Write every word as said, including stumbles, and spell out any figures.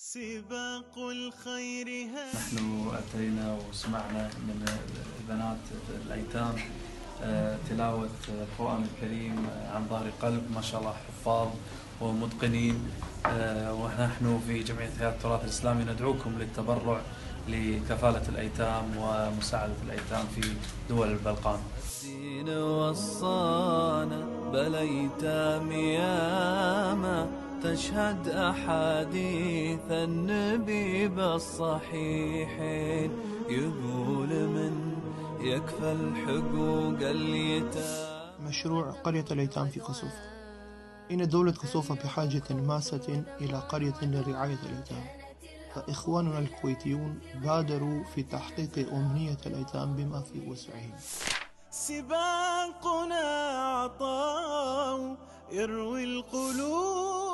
سباق الخير هذا. نحن أتينا وسمعنا من البنات الأيتام تلاوة القرآن الكريم عن ظهر قلب، ما شاء الله حفاظ ومتقنين، ونحن في جمعية حياة التراث الإسلامي ندعوكم للتبرع لكفالة الأيتام ومساعدة الأيتام في دول البلقان. الدين وصانا بل أيتام ياما تشهد أحاديث النبي بالصحيحين، يقول من يكفل حقوق اليتامى. مشروع قرية الأيتام في قصوفة. إن دولة قصوفة بحاجة ماسة إلى قرية لرعاية الأيتام، فإخواننا الكويتيون بادروا في تحقيق أمنية الأيتام بما في وسعهم. سباقنا عطاء يروي القلوب.